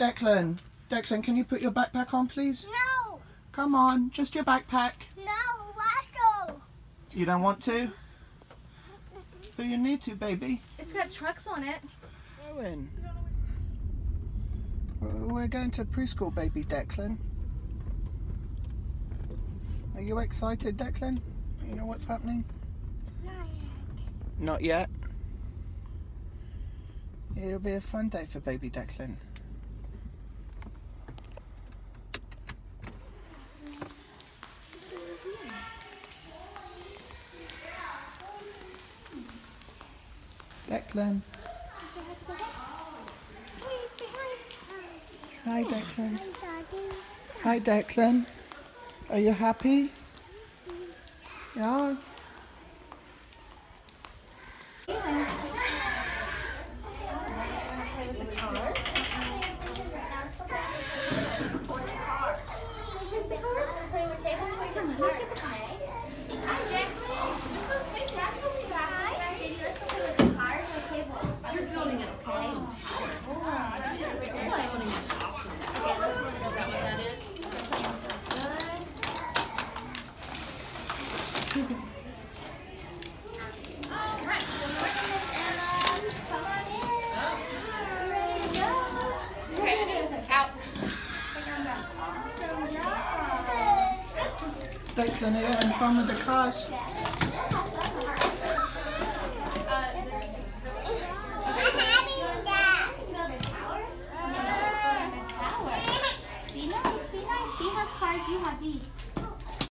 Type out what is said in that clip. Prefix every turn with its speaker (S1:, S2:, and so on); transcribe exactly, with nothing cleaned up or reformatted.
S1: Declan, Declan, can you put your backpack on, please?
S2: No.
S1: Come on, just your backpack.
S2: No, Waddle.
S1: You don't want to? But you need to, baby.
S3: It's got trucks on it.
S1: Owen. We're going to preschool, baby Declan. Are you excited, Declan? You know what's happening?
S2: Not yet.
S1: Not yet. It'll be a fun day for baby Declan. Declan. Hi, Declan. Hi, Declan. Are you happy? Yeah.
S2: Let's get the cars.
S3: You're building an awesome tower. You're building an awesome tower. Is that what that is?
S2: Alright, come on in. Ready to go?
S3: Okay, out.
S2: Awesome job.
S1: Declan, are you having fun with the cars?
S2: Be nice, be nice. She has cars, you have these.